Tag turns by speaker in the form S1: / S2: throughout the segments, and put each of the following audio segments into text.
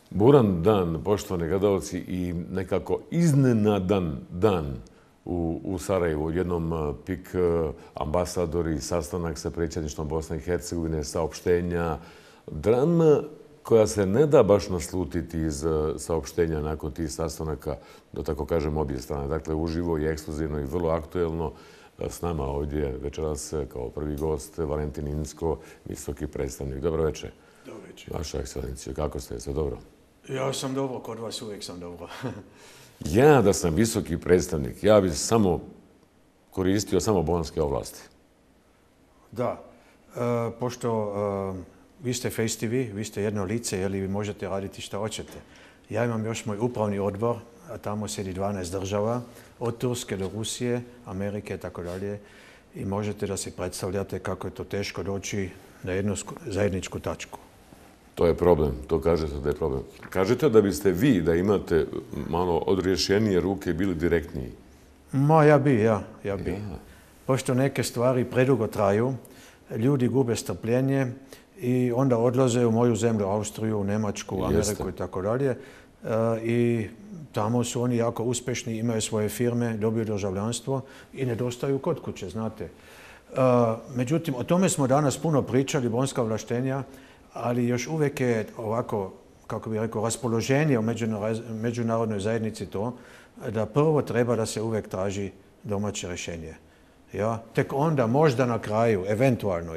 S1: Buran dan, poštovani gledalci, i nekako iznenadan dan u Sarajevu. Jednom pik ambasadori, sastanak sa predsjedništvom Bosne i Hercegovine, saopštenja, drama koja se ne da baš naslutiti iz saopštenja nakon tih sastanaka, da tako kažem, obje strane. Dakle, uživo i ekskluzivno i vrlo aktuelno. S nama ovdje večeras kao prvi gost Valentin Incko, visoki predstavnik. Dobro večer.
S2: Dobro večer.
S1: Vaša ekscelencijo, kako ste? Sve dobro?
S2: Ja sam dobro, kod vas uvijek sam dobro.
S1: Ja da sam visoki predstavnik, ja bih samo koristio samo bonske ovlasti.
S2: Da, pošto vi ste Face TV, vi ste jedno lice, vi možete raditi što hoćete. Ja imam još moj upravni odbor, a tamo sjedi 12 država, od Turske do Rusije, Amerike i tako dalje. I možete da si predstavljate kako je to teško doći na jednu zajedničku tačku.
S1: To je problem, to kažete da je problem. Kažete da biste vi, da imate malo odriješenije ruke, bili direktniji?
S2: Ja bi. Pošto neke stvari predugo traju, ljudi gube strpljenje i onda odlaze u moju zemlju, Austriju, Njemačku, Ameriku i tako dalje. I tamo su oni jako uspješni, imaju svoje firme, dobiju državljanstvo i nedostaju kod kuće, znate. Međutim, o tome smo danas puno pričali, bonska ovlaštenja, ali još uvijek je ovako, kako bih rekao, raspoloženje u međunarodnoj zajednici to da prvo treba da se uvijek traži domaće rješenje. Ja? Tek onda, možda na kraju, eventualno,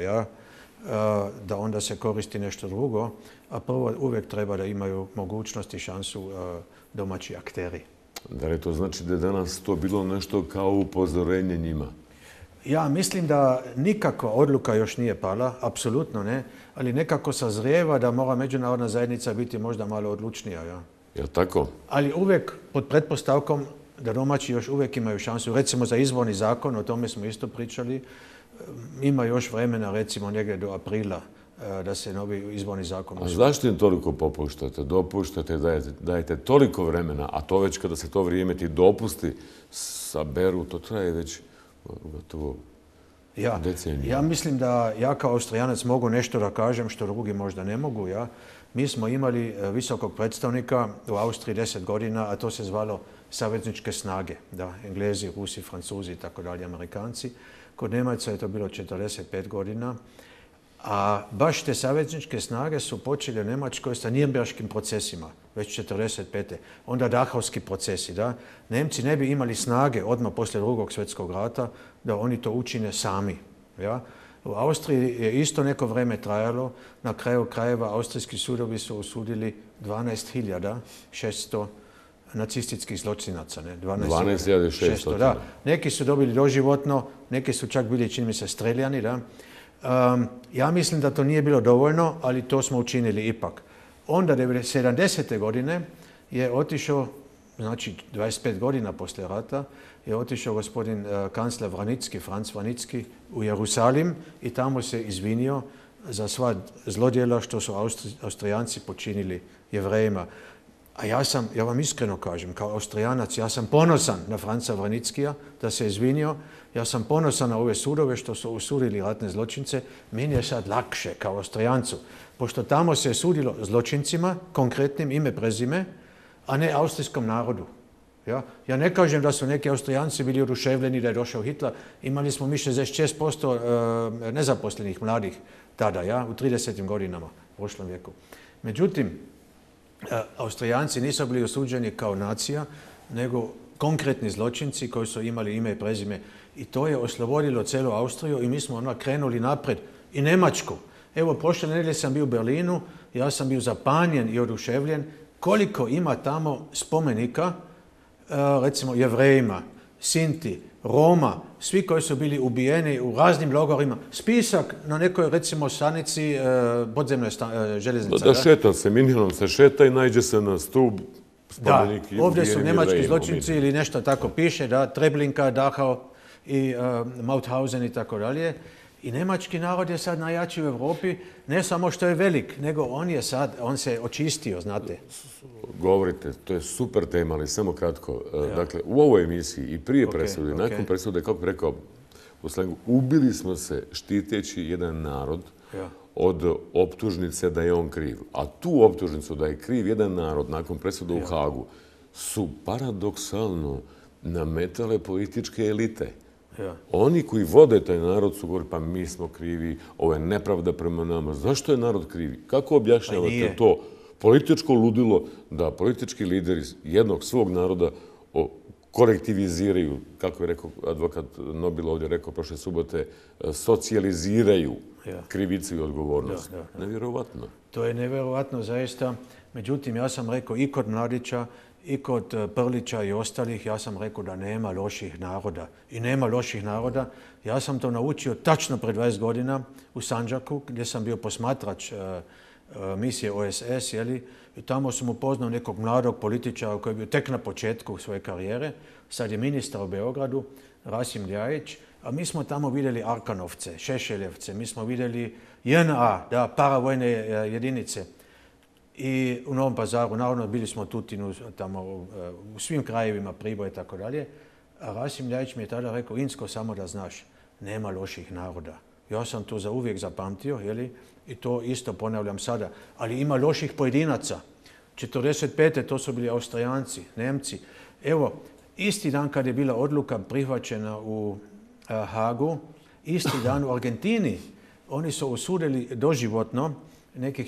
S2: da onda se koristi nešto drugo, a prvo uvijek treba da imaju mogućnost i šansu domaći akteri.
S1: Da li to znači da je danas to bilo nešto kao upozorenje njima?
S2: Ja mislim da nikakva odluka još nije pala, apsolutno ne, ali nekako sazrijeva da mora međunarodna zajednica biti možda malo odlučnija.
S1: Je tako?
S2: Ali uvijek pod pretpostavkom da domaći još uvijek imaju šansu. Recimo za izborni zakon, o tome smo isto pričali, ima još vremena, recimo negdje do aprila, da se novi izborni zakon usvoji.
S1: A zašto im toliko popuštate, dopuštate, dajete toliko vremena, a to već kada se to vrijeme ti dopusti, saberu, to traje već gotovo deceniju.
S2: Ja mislim da ja kao Austrijanac mogu nešto da kažem što drugi možda ne mogu. Mi smo imali visokog predstavnika u Austriji 10 godina, a to se zvalo savezničke snage. Englezi, Rusi, Francuzi i tako dalje, Amerikanci. Kod Njemaca je to bilo 45 godina. A baš te savezničke snage su počeli u Njemačkoj sa Nürnberškim procesima, već 45. Onda Dachauski procesi. Nemci ne bi imali snage odmah poslije Drugog svjetskog rata da oni to učine sami. U Austriji je isto neko vrijeme trajalo. Na kraju krajeva austrijski sudovi su osudili 12.600 nacističkih zločinaca.
S1: 12.600.
S2: Da. Neki su dobili doživotno, neki su čak bili, čini mi se, streljani. Ja mislim da to nije bilo dovoljno, ali to smo učinili ipak. Onda 70. godine je otišao, znači 25 godina poslije rata, je otišao gospodin kancler Vranicki, Franz Vranicki, u Jerusalim i tamo se izvinio za sva zlodjela što su Austrijanci počinili Jevrejima. A ja vam iskreno kažem, kao Austrijanac, ja sam ponosan na Franca Vranickija da se izvinio. Ja sam ponosan na ove sudove što su osudili ratne zločince. Meni je sad lakše kao Austrijancu, pošto tamo se je sudilo zločincima, konkretnim ime, prezime, a ne austrijskom narodu. Ja ne kažem da su neki Austrijanci bili oduševljeni da je došao Hitler. Imali smo mi 66% nezaposlenih mladih tada, u 30. godinama u prošlom vijeku. Međutim, Austrijanci nisu bili osuđeni kao nacija, nego konkretni zločinci koji su imali ime i prezime. I to je oslobodilo cijelu Austriju i mi smo onda krenuli napred. I Njemačku. Evo, prošle nedjelje sam bio u Berlinu, ja sam bio zapanjen i oduševljen koliko ima tamo spomenika, recimo Jevrejima, Sinti, Roma, svi koji su bili ubijeni u raznim logorima. Spisak na nekoj, recimo, stanici podzemne željeznice.
S1: Da šeta se, Minhenom se šeta i nađe se na stup spomenik.
S2: Da, ovdje su njemački zločinci ili nešto tako piše, Treblinka, Dachau i Mauthausen i tako dalje. I njemački narod je sad najjači u Europi, ne samo što je velik, nego on se očistio, znate.
S1: Govorite, to je super tema, ali samo kratko. Dakle, u ovoj emisiji i prije presude, nakon presude, kako bi rekao u slengu, ubili smo se štiteći jedan narod od optužnice da je on kriv. A tu optužnicu da je kriv jedan narod nakon presude u Hagu su paradoksalno nametale političke elite. Oni koji vode taj narod su govorili, pa mi smo krivi, ovo je nepravda prema nama. Zašto je narod krivi? Kako objašnjavate to političko ludilo da politički lideri jednog svog naroda kolektiviziraju, kako je rekao advokat Nobel ovdje rekao prošle subote, socijaliziraju krivicu i odgovornost? Nevjerovatno.
S2: To je nevjerovatno zaista. Međutim, ja sam rekao i kod Mladića, i kod Prlića i ostalih, ja sam rekao da nema loših naroda. I nema loših naroda. Ja sam to naučio tačno pred 20 godina u Sandžaku, gdje sam bio posmatrač misije OSS, i tamo sam upoznao nekog mladog političara koji je bio tek na početku svoje karijere. Sad je ministar u Beogradu, Rasim Ljajić, a mi smo tamo vidjeli Arkanovce, Šešeljevce, mi smo vidjeli JNA, paravojne jedinice. I u Novom Pazaru, naravno bili smo u Tutinu, tamo u svim krajevima, Priboj i tako dalje. A Rasim Ljajić mi je tada rekao, Insko, samo da znaš, nema loših naroda. Ja sam to zauvijek zapamtio, i to isto ponavljam sada. Ali ima loših pojedinaca. 1945. to su bili Austrijanci, Nemci. Evo, isti dan kad je bila odluka prihvaćena u Hagu, isti dan u Argentini, oni su osudili doživotno nekih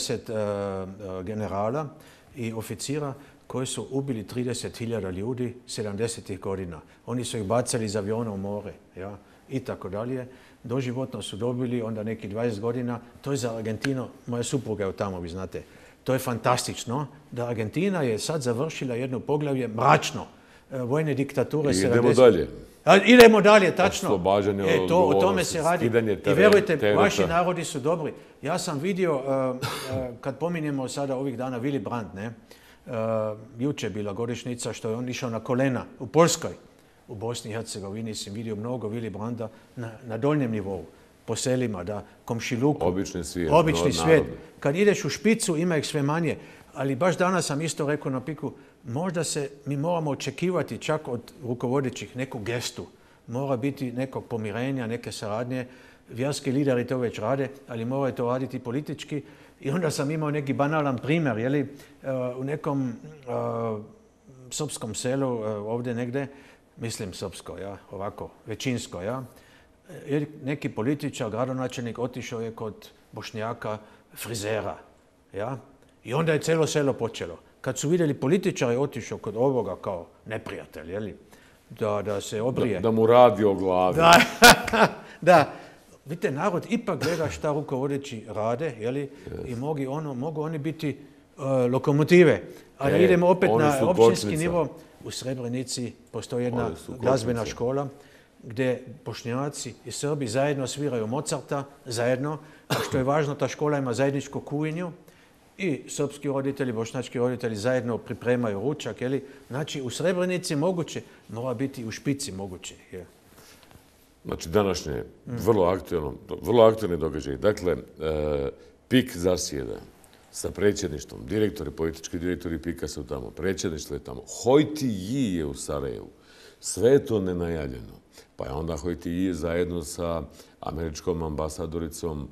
S2: 40 generala i oficira koji su ubili 30.000 ljudi 70. godina. Oni su ih bacali iz aviona u more, i tako dalje. Doživotno su dobili onda neki 20 godina. To je za Argentinu, moja supruga je tamo, vi znate. To je fantastično da Argentina je sad završila jedno poglavlje mračno vojne diktature.
S1: Idemo dalje.
S2: Idemo dalje, tačno.
S1: Oslobađanje od
S2: o tome se radi. I vjerujte, vaši narodi su dobri. Ja sam vidio, kad pominjemo sada ovih dana Willy Brandt, juče je bila godišnjica što je on išao na kolena u Poljskoj. U Bosni i Hercegovini sam vidio mnogo Willy Brandta na donjem nivou, po selima, komšiluku. Obični svijet. Kad ideš u špicu, ima ih sve manje. Ali baš danas sam isto rekao na piku, možda mi moramo očekivati čak od rukovodećih neku gestu. Mora biti nekog pomirenja, neke saradnje. Vjerski lideri to već rade, ali moraju to raditi politički. I onda sam imao neki banalan primjer, u nekom srpskom selu ovdje negdje, mislim srpsko, ovako, većinsko, neki političar, gradonačelnik, otišao je kod Bošnjaka frizera, i onda je cijelo selo počelo. Kad su vidjeli političar je otišao kod ovoga kao neprijatelj, da se obrije.
S1: Da mu radi o glavi.
S2: Da. Vidite, narod ipak gleda šta rukovodeći rade, i mogu oni biti lokomotive. Ali idemo opet na općinski nivo. U Srebrenici postoji jedna glazbena škola gdje Bošnjaci i Srbi zajedno sviraju Mozarta, zajedno. A što je važno, ta škola ima zajedničku kuhinju i srpski roditelji, bošnjački roditelji zajedno pripremaju ručak. Znači, u Srebrenici moguće, mora biti u špici moguće.
S1: Znači, današnje vrlo aktualni događaj. Dakle, PIK zasjeda sa predsjedništvom, politički direktori PIK-a su tamo, predsjedništvo je tamo. Hojti-ji je u Sarajevu. Sve je to nenajavljeno. Pa je onda Hojti-ji zajedno sa američkom ambasadoricom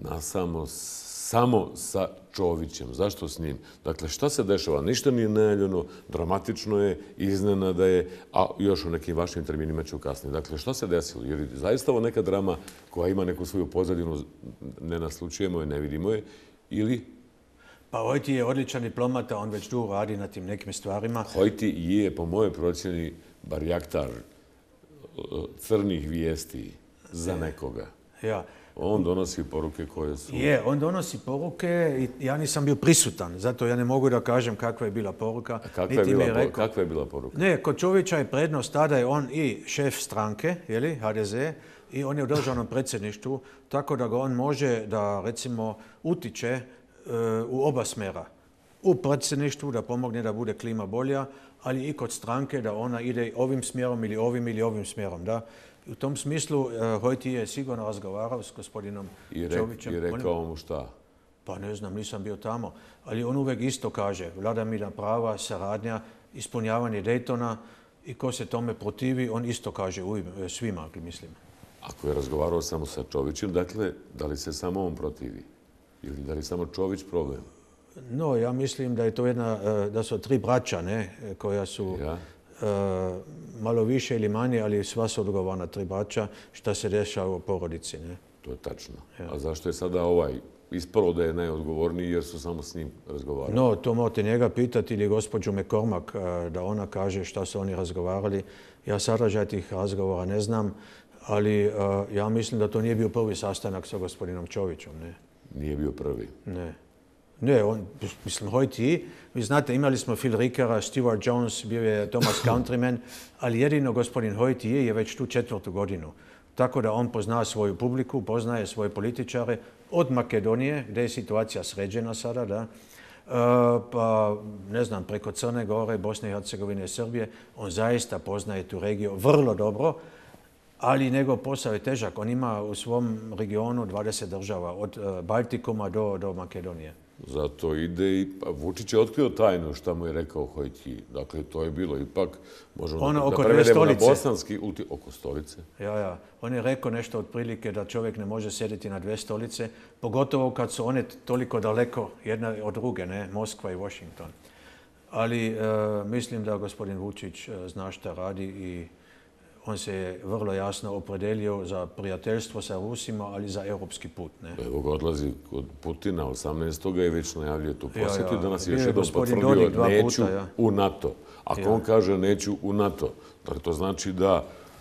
S1: samo sa Čovićem. Zašto s njim? Dakle, šta se dešava? Ništa nije najavljeno, dramatično je, iznenada je, a još u nekim vašim terminima ću kasnije. Dakle, šta se desilo? Jer zaista ovo neka drama koja ima neku svoju pozadinu, ne naslučujemo je, ne vidimo je, ili...
S2: Pa Hojti je odličan diplomata, on već dugo radi na tim nekim stvarima.
S1: Hojti je, po mojoj procjeni, barjaktar crnih vijesti za nekoga. On donosi poruke koje su...
S2: On donosi poruke i ja nisam bio prisutan, zato ja ne mogu da kažem kakva je bila poruka.
S1: Kakva je bila poruka?
S2: Ne, kod Čovića je prednost, tada je on i šef stranke, HDZ, i on je u državnom predsjedništvu, tako da ga on može da, recimo, utiče u oba smjera. U predsjedništvu da pomogne da bude klima bolja, ali i kod stranke da ona ide ovim smjerom ili ovim smjerom. U tom smislu Hojti je sigurno razgovarao s gospodinom Čovićem.
S1: I rekao mu šta?
S2: Pa ne znam, nisam bio tamo. Ali on uvijek isto kaže, vladavina prava, saradnja, ispunjavanje Daytona i ko se tome protivi, on isto kaže svima, mislim.
S1: Ako je razgovarao samo sa Čovićem, dakle, da li se samo on protivi? Ili da li samo Čović problem?
S2: No, ja mislim da je to da su 3 braća, ne, koja su malo više ili manje, ali sva su odgovorna 3 braća, šta se dešava u porodici, ne.
S1: To je tačno. Ja. A zašto je sada ispalo da je najodgovorniji jer su samo s njim razgovarali?
S2: No, to morate njega pitati ili gospođu McCormack da ona kaže šta su oni razgovarali. Ja sadržaj tih razgovora ne znam, ali ja mislim da to nije bio prvi sastanak sa gospodinom Čovićem, ne.
S1: Nije bio prvi?
S2: Ne. Ne, mislim, Hojti, vi znate, imali smo Phil Rickera, Stewart Jones, bio je Thomas Countryman, ali jedino gospodin Hojti je već tu 4. godinu. Tako da on pozna svoju publiku, poznaje svoje političare od Makedonije, gdje je situacija sređena sada, da, pa ne znam, preko Crne Gore, Bosne i Hercegovine, Srbije, on zaista poznaje tu regiju vrlo dobro, ali njegov posao je težak. On ima u svom regionu 20 država, od Baltikuma do Makedonije.
S1: Zato ide i Vučić je otkrio tajnu šta mu je rekao Hojti. Dakle, to je bilo ipak, možemo da prevedemo na bosanski, oko stolice.
S2: Ja. On je rekao nešto otprilike da čovjek ne može sjediti na 2 stolice, pogotovo kad su one toliko daleko jedna od druge, ne, Moskva i Washington. Ali mislim da gospodin Vučić zna šta radi i on se je vrlo jasno opredelio za prijateljstvo sa Rusima, ali za europski put. Ne?
S1: Evo ga odlazi kod Putina 18. i već najavljuje tu posjetu. Danas je još jednom potvrdio neću u NATO. Ako on kaže neću u NATO, dakle to znači da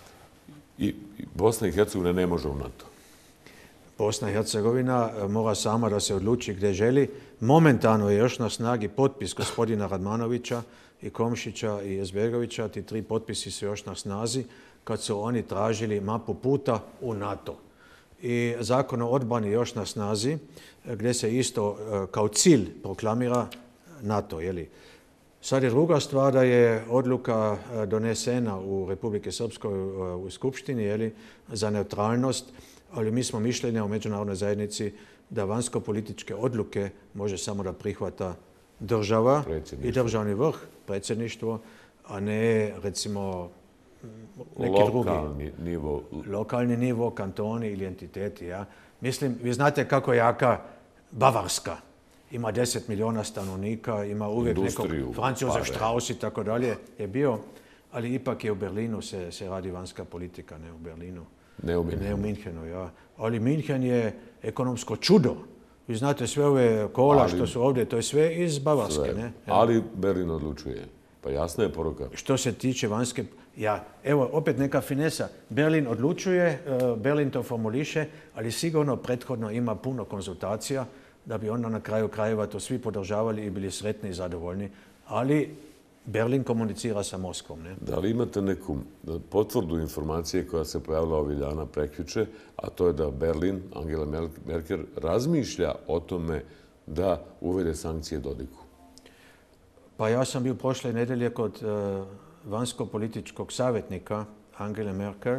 S1: i Bosna i Hercegovina ne može u NATO.
S2: Bosna i Hercegovina mora sama da se odluči gdje želi. Momentalno je još na snagi potpis gospodina Radmanovića i Komšića i Izetbegovića. Ti 3 potpisi su još na snazi kad su oni tražili mapu puta u NATO. I zakon o odbrani još na snazi gdje se isto kao cilj proklamira NATO. Jeli? Sad je druga stvar da je odluka donesena u Republike Srpskoj u Skupštini, jeli, za neutralnost, ali mi smo mišljenja u međunarodnoj zajednici da vanjsko-političke odluke može samo da prihvata država i državni vrh, predsjedništvo, a ne recimo neki drugi. Lokalni nivo, kantoni ili entiteti. Ja. Mislim, vi znate kako je jaka Bavarska. Ima 10 milijuna stanovnika, ima uvijek nekog Franz-Josef Strauss i tako dalje je bio, ali ipak je u Berlinu se radi vanjska politika, ne u Berlinu.
S1: Ne u
S2: Minhenu, ja. Ali Minhen je ekonomsko čudo. Vi znate sve ove kola što su ovdje, to je sve iz Bavarske. Ne?
S1: Ali Berlin odlučuje. Pa jasna je poruka.
S2: Što se tiče vanjske... Evo, opet neka finesa. Berlin odlučuje, Berlin to formuliše, ali sigurno prethodno ima puno konzultacija da bi onda na kraju krajeva to svi podržavali i bili sretni i zadovoljni. Ali Berlin komunicira sa Moskvom. Ne?
S1: Da li imate neku potvrdu informacije koja se pojavila ovih dana prekjuče, a to je da Berlin, Angela Merkel, razmišlja o tome da uvede sankcije Dodiku?
S2: Pa ja sam bio prošle nedelje kod vanjsko-političkog savjetnika Angele Merkel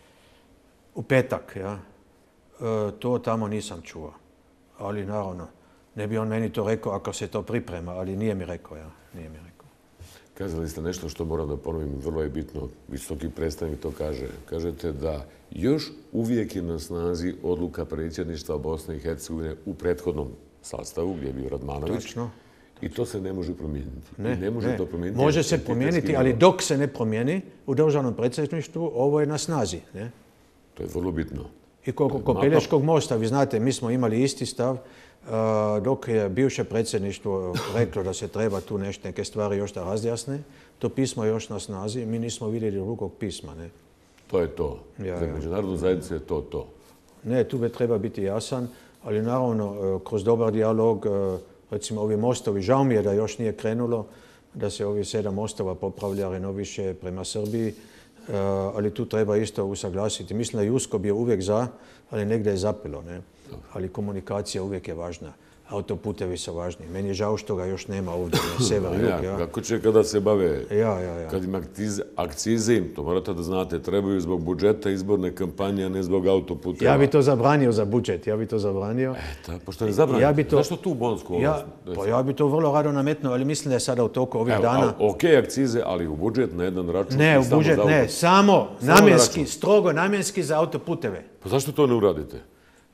S2: u petak. Ja. To tamo nisam čuo. Ali naravno, ne bi on meni to rekao ako se to priprema, ali nije mi rekao. Ja. Nije mi rekao.
S1: Kazali ste nešto što moram da ponovim, vrlo je bitno, visoki predstavnik to kaže. Kažete da još uvijek je na snazi odluka predsjedništva Bosne i Hercegovine u prethodnom sastavu, gdje je bio Radmanović.
S2: Točno.
S1: I to se ne može promijeniti. To promijeniti.
S2: Može se promijeniti, ali dok se ne promijeni u državnom predsjedništvu, ovo je na snazi. Ne?
S1: To je vrlo bitno.
S2: I kod Pelješkog mosta, vi znate, mi smo imali isti stav, dok je bivše predsjedništvo reklo da se treba tu neke stvari još da razjasne, to pismo je još na snazi, mi nismo vidjeli drugog pisma. Ne?
S1: To je to. Za međunarodnu zajednicu je to.
S2: Ne, tu treba biti jasan, ali naravno kroz dobar dijalog, recimo ovi mostovi, žao mi je da još nije krenulo, da se ovi 7 mostova popravlja, renoviše prema Srbiji, ali tu treba isto usaglasiti. Mislim da Jusko bio uvijek za, ali negdje je zapelo. Ne? Ali komunikacija uvijek je važna. Autoputevi su važni. Meni je žao što ga još nema ovdje, na sever-jug.
S1: Kako će kada se bave? Kad ima akcize, to morate da znate, trebaju zbog budžeta izborne kampanje, a ne zbog autoputeva.
S2: Ja bi to zabranio za budžet,
S1: Pošto ne zabranite, zašto tu bonsku ovlast?
S2: Ja bi to vrlo rado nametnuo, ali mislim da je sada u toku ovih dana...
S1: Ok, akcize, ali u budžet na jedan račun?
S2: Ne, u budžet ne, samo namjenski, strogo namjenski za autoputeve.
S1: Pa zašto to ne uradite?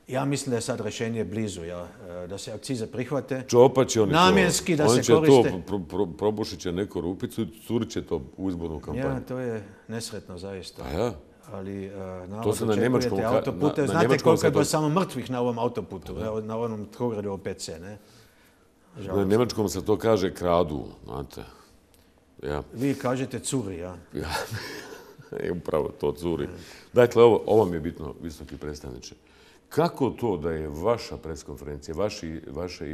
S2: Ja mislim da je sad rješenje blizu, da se akcize prihvate.
S1: Čopa će
S2: namjenski da se
S1: koriste. Oni će to, probušit će neku rupicu i curit će to u izbornu kampanju.
S2: Ja, to je nesretno zaista.
S1: A ja?
S2: Ali
S1: to se na njemačkom
S2: autopute. Znate koliko je bilo samo mrtvih na ovom autoputu, na onom trogledu OPC, ne?
S1: Na njemačkom se to kaže kradu, znate. Ja.
S2: Vi kažete curi, ja?
S1: Ja. Upravo to curi. Dakle, ovo mi je bitno, visoki predstavniče. Kako to da je vaša preskonferencija, vaše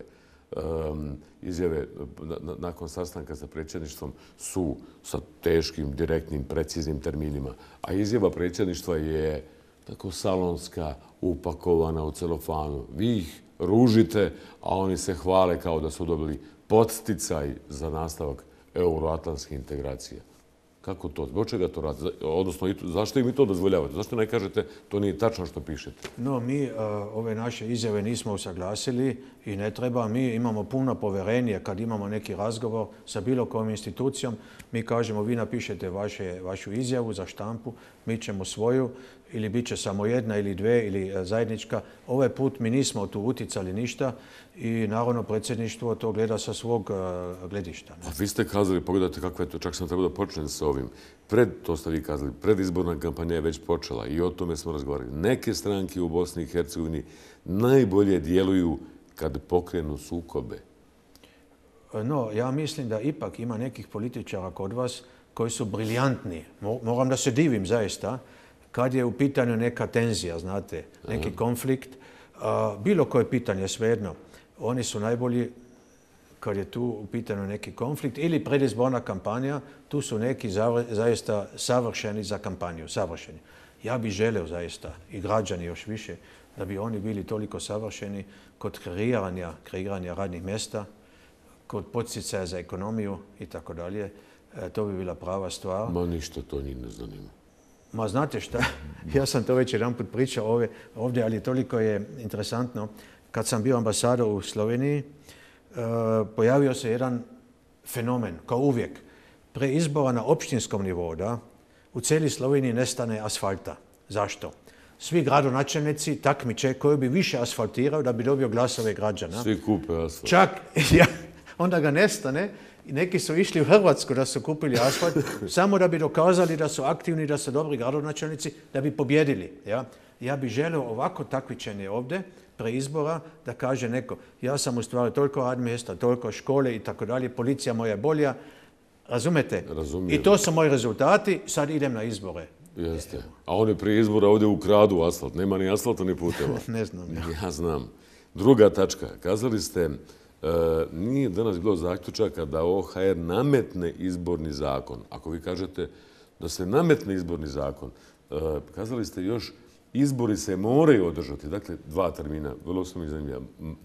S1: izjave nakon sastanka sa predsjedništvom su sa teškim, direktnim, preciznim terminima, a izjava predsjedništva je tako salonska, upakovana u celofanu. Vi ih ružite, a oni se hvale kao da su dobili podsticaj za nastavak euroatlantske integracije. Kako to? Zbog čega to radite? Odnosno, zašto im i to dozvoljavate? Zašto ne kažete to nije tačno što pišete?
S2: No, mi ove naše izjave nismo usaglasili i ne treba. Mi imamo puno povjerenje kad imamo neki razgovor sa bilo kojom institucijom. Mi kažemo, vi napišete vašu izjavu za štampu, mi ćemo svoju, ili bit će samo jedna ili dve ili zajednička. Ovaj put mi nismo tu uticali ništa i naravno predsjedništvo to gleda sa svog gledišta.
S1: A vi ste kazali, pogledajte kako je to, čak sam trebao da počnem sa ovim. To ste vi kazali, predizborna kampanja je već počela i o tome smo razgovarali. Neke stranke u Bosni i Hercegovini najbolje djeluju kad pokrenu sukobe.
S2: No, ja mislim da ipak ima nekih političara kod vas koji su briljantni. Moram da se divim zaista. Kad je u pitanju neka tenzija, znate, neki konflikt, bilo koje pitanje, svejedno, oni su najbolji kad je tu u pitanju neki konflikt ili predizborna kampanja, tu su neki zaista savršeni za kampanju, savršeni. Ja bih želeo zaista, i građani još više, da bi oni bili toliko savršeni kod kreiranja radnih mjesta, kod poticaja za ekonomiju i tako dalje. To bi bila prava stvar.
S1: Ma ništa to njih ne zanima.
S2: Ma znate šta, ja sam to već jedan put pričao ovdje, ali toliko je interesantno. Kad sam bio ambasador u Sloveniji, pojavio se jedan fenomen, kao uvijek. Pre izbora na opštinskom nivou, u cijeli Sloveniji nestane asfalta. Zašto? Svi gradonačelnici takmiče koji bi više asfaltirao da bi dobio glasove građana.
S1: Svi kupe asfalt.
S2: Čak, onda ga nestane. I neki su išli u Hrvatsku da su kupili asfalt samo da bi dokazali da su aktivni, da su dobri gradonačelnici, da bi pobjedili. Ja bih želio ovako takmičenje ovdje, pre izbora, da kaže neko, ja sam u stvari toliko radnih mjesta, toliko škole i tako dalje, policija moja je bolja. Razumete?
S1: Razumijem.
S2: I to su moji rezultati, sad idem na izbore.
S1: Jeste. A oni prije izbora ovdje ukradu asfalt. Nema ni asfalta ni puteva.
S2: Ne znam.
S1: Ja znam. Druga tačka. Kazali ste, nije danas bilo zaključaka da OHR nametne izborni zakon. Ako vi kažete da se nametne izborni zakon, kazali ste još izbori se moraju održati. Dakle, dva termina, vrlo su mi zanimljiva.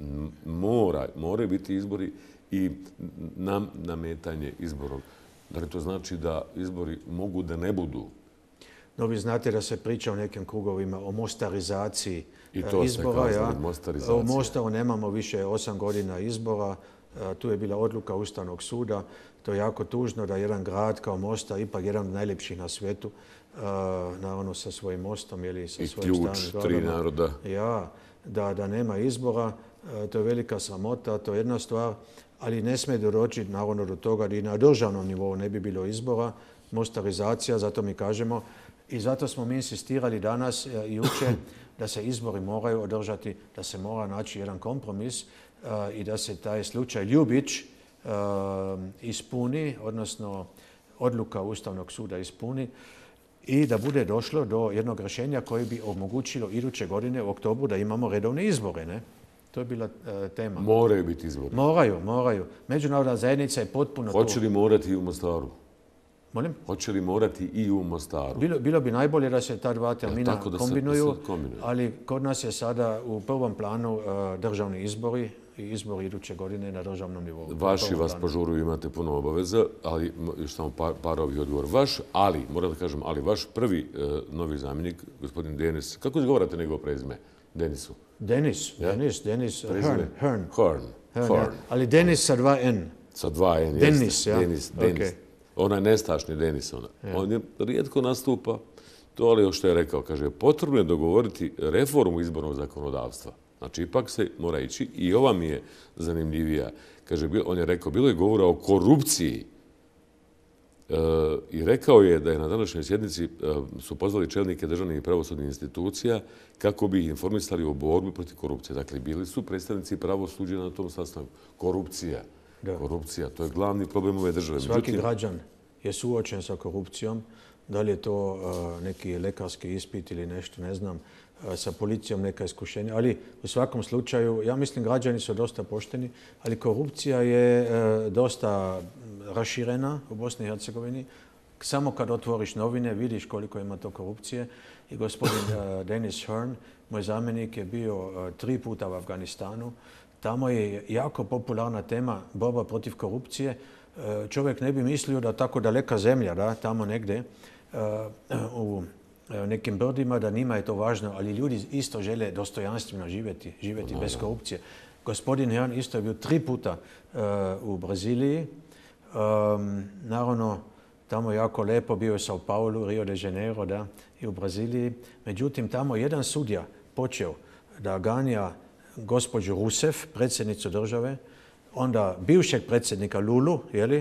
S1: Moraju biti izbori i nametanje izborov. Da li to znači da izbori mogu da ne budu?
S2: No, vi znate da se priča o nekim krugovima o mostarizaciji
S1: izbora. I to ste kazali, mostarizacija.
S2: U Mostaru nemamo više 8 godina izbora. Tu je bila odluka Ustavnog suda. To je jako tužno da jedan grad kao Mostar, ipak jedan od najljepših na svijetu, naravno sa svojim mostom ili sa svojim
S1: starom gradom. I ključ 3 naroda.
S2: Ja, da nema izbora. To je velika sramota, to je jedna stvar. Ali ne smije doći naravno do toga da i na državnom nivou ne bi bilo izbora. Mostarizacija, zato mi kažemo. I zato smo mi insistirali danas i jučer da se izbori moraju održati, da se mora naći jedan kompromis i da se taj slučaj Ljubić ispuni, odnosno odluka Ustavnog suda ispuni i da bude došlo do jednog rješenja koje bi omogućilo iduće godine u oktobru da imamo redovne izbore. Ne? To je bila tema.
S1: Moraju biti izbori.
S2: Moraju. Međunarodna zajednica je potpuno tu.
S1: Hoće li morati i u Mostaru?
S2: Molim?
S1: Hoće li morati i u Mostaru?
S2: Bilo bi najbolje da se ta dva termina kombinuju, ali kod nas je sada u prvom planu državni izbori i izbori iduće godine na državnom nivou.
S1: Vaši vas požuruju, imate puno obaveza, ali još samo par ovih odgovor. Moram da kažem, vaš prvi novi zamjenik, gospodin Denis, kako izgovarate njegovo prezime? Denisu?
S2: Denis.
S1: Horn.
S2: Ali Denis sa 2 N.
S1: Sa 2 N,
S2: Denis, ja.
S1: Denis. Onaj nestašni Denis. On je rijetko nastupa To ali što je rekao, kaže, potrebno je dogovoriti reformu izbornog zakonodavstva. Znači, ipak se mora ići i ova mi je zanimljivija. Kaže, on je rekao, bilo je govora o korupciji i rekao je da je na današnjoj sjednici su pozvali čelnike državnih i pravosudnih institucija kako bi ih informisali o borbi protiv korupcije. Dakle, bili su predstavnici pravosuđa na tom sastanku. Korupcija. Korupcija, to je glavni problem ove države.
S2: Svaki građan je suočen sa korupcijom. Da li je to neki lekarski ispit ili nešto, ne znam, sa policijom neka iskušenja. Ali u svakom slučaju, ja mislim građani su dosta pošteni, ali korupcija je dosta raširena u Bosni i Hercegovini. Samo kad otvoriš novine vidiš koliko ima to korupcije. I gospodin Dennis Hearn, moj zamjenik, je bio 3 puta u Afganistanu. Tamo je jako popularna tema borba protiv korupcije. Čovjek ne bi mislio da tako daleka zemlja, da, tamo negdje, u nekim brdima, da njima je to važno, ali ljudi isto žele dostojanstveno živjeti bez korupcije. Gospodin Hearn isto je bio 3 puta u Braziliji. Naravno, tamo je jako lepo, bio je u Sao Paulo, Rio de Janeiro, da, i u Braziliji. Međutim, tamo jedan sudija počeo da ganja gospođu Rousseff, predsjednicu države, onda bivšeg predsjednika Lulu, jeli,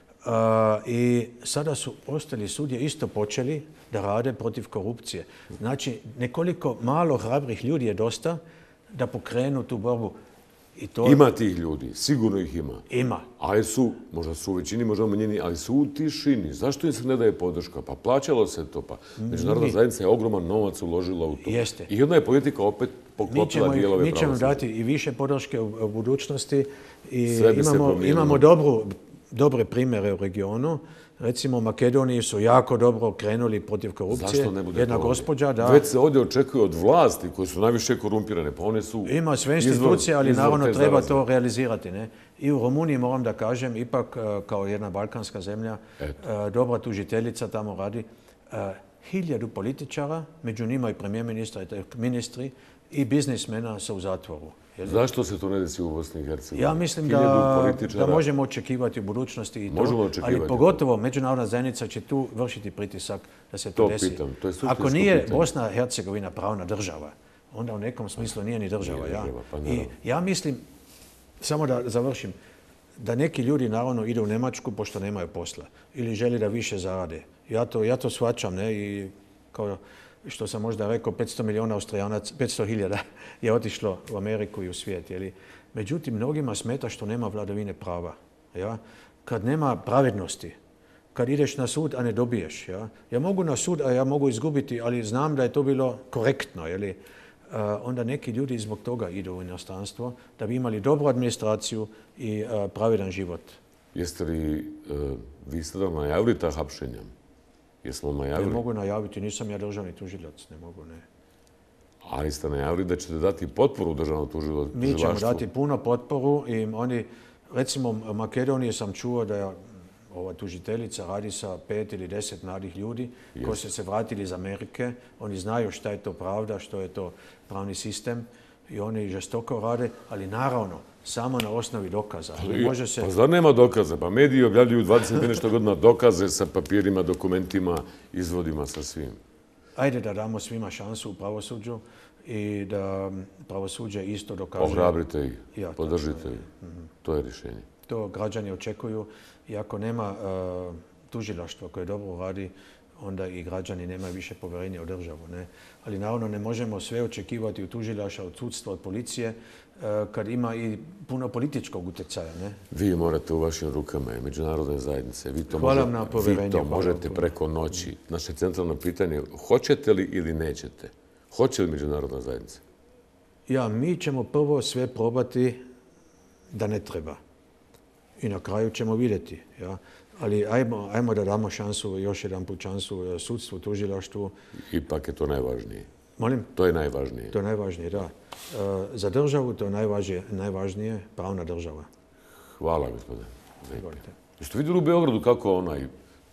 S2: i sada su ostali sudje isto počeli da rade protiv korupcije. Znači, nekoliko malo hrabrih ljudi je dosta da pokrenu tu borbu.
S1: Ima tih ljudi, sigurno ih ima.
S2: Ima.
S1: Ali su, možda su u većini, možda u manjini, ali su u tišini. Zašto im se ne daje podrška? Pa plaćalo se to, pa međunarodna zajednica je ogroman novac uložila u to.
S2: Jeste.
S1: I onda je politika opet poklopila dijelove pravosuđa.
S2: Mi ćemo dati i više podrške u budućnosti i imamo dobre primjere u regionu. Recimo, u Makedoniji su jako dobro krenuli protiv korupcije.
S1: Zašto ne bude
S2: jedna gospođa, da...
S1: Već se ovdje očekuje od vlasti koje su najviše korumpirane, pa one su...
S2: Ima sve institucije, ali naravno treba to realizirati. Ne? I u Rumuniji, moram da kažem, ipak kao jedna balkanska zemlja, dobra tužiteljica tamo radi. 1000 političara, među njima i premijer ministri i biznismena su u zatvoru.
S1: Zašto se to ne desi u Bosni i Hercegovini?
S2: Ja mislim da možemo očekivati u budućnosti i to, ali pogotovo međunarodna zajednica će tu vršiti pritisak da se to desi. Ako nije Bosna i Hercegovina pravna država, onda u nekom smislu nije ni država. I ja mislim, samo da završim, da neki ljudi naravno idu u Njemačku pošto nemaju posla ili želi da više zarade. Ja to shvaćam, ne, i kao što sam možda rekao, 500 milijuna Austrijanaca, 500.000 je otišlo u Ameriku i u svijet. Međutim, mnogima smeta što nema vladavine prava. Ja? Kad nema pravednosti, kad ideš na sud, a ne dobiješ. Ja mogu na sud, a ja mogu izgubiti, ali znam da je to bilo korektno. Onda neki ljudi zbog toga idu u inostranstvo, da bi imali dobru administraciju i pravedan život.
S1: Jeste li vi sada najavili ta hapšenja? Jesmo najavili?
S2: Ne mogu najaviti, nisam ja državni tužilac, ne mogu, ne.
S1: Ali ste najavili da ćete dati potporu državnom tužilaštvu?
S2: Mi ćemo dati puno potporu i oni, recimo u Makedoniji sam čuo da je ova tužiteljica radi sa 5 ili 10 mladih ljudi koji su se vratili iz Amerike. Oni znaju šta je to pravda, što je to pravni sistem i oni žestoko rade, ali naravno samo na osnovi dokaza.
S1: Pa zar nema dokaza? Pa mediji objavljuju 20 nešto godina dokaze sa papirima, dokumentima, izvodima, sa svim.
S2: Ajde da damo svima šansu u pravosuđu i da pravosuđe isto dokaže.
S1: Ohrabrite ih, podržite ih. To je rješenje.
S2: To građani očekuju i ako nema tužilaštva koje dobro radi, onda i građani nemaju više povjerenja u državu. Ne? Ali naravno ne možemo sve očekivati od tužilaštva, od sudstva, od policije, kad ima i puno političkog utjecaja. Ne?
S1: Vi morate u vašim rukama i međunarodne zajednice. Vi to možete preko noći. Naše centralno pitanje je hoćete li ili nećete? Hoće li međunarodna zajednica?
S2: Mi ćemo prvo sve probati da ne treba. I na kraju ćemo vidjeti. Ali ajmo da damo šansu, još jedan put šansu sudstvu, tužilaštvu.
S1: Ipak je to najvažnije.
S2: Molim?
S1: To je najvažnije.
S2: To je najvažnije, da. Za državu to je najvažnije, pravna država.
S1: Hvala, gospodine. Jeste vidjeli u Beogradu kako onaj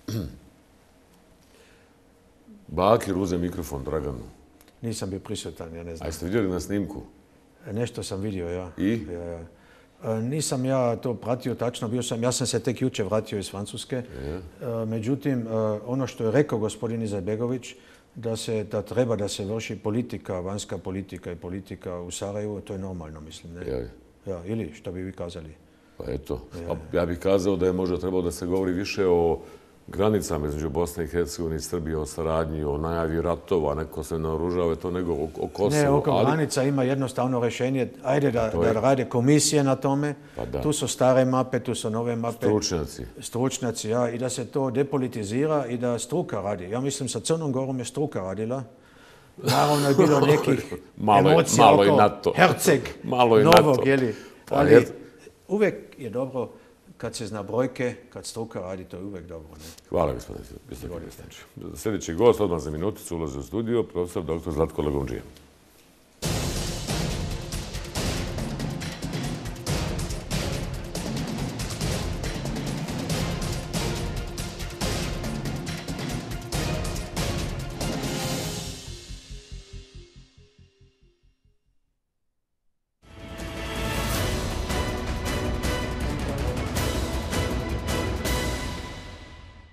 S1: Bakir uze mikrofon Draganu?
S2: Nisam bio prisutan, ja ne znam.
S1: A jeste vidjeli na snimku?
S2: Nešto sam vidio, ja.
S1: I?
S2: Nisam ja to pratio tačno, ja sam se tek jučer vratio iz Francuske. Međutim, ono što je rekao gospodin Izetbegović, da treba da se vrši politika, vanjska politika i politika u Sarajevu, to je normalno, mislim. Ne? Ja, ili što bi vi kazali?
S1: Pa eto, ja bih kazao da je možda trebalo da se govori više o granicama između Bosne i Hercegovine i Srbije, o saradnji, o najavi ratova, neko se naoružava, to nego o Kosovu.
S2: Ne, oko granica ima jednostavno rješenje. Ajde da rade komisije na tome. Tu su stare mape, tu su nove mape. Stručnjaci, ja. I da se to depolitizira i da struka radi. Ja mislim, sa Crnom Gorom je struka radila. Naravno je bilo nekih emocija oko Herceg novog, jeli. Ali uvijek je dobro kad se zna brojke, kad struka radi, to je uvijek dobro. Ne?
S1: Hvala, gospodine Krstaniću. Sljedeći gost, odmah za minuticu, ulazi u studio, profesor dr. Zlatko Lagundžija.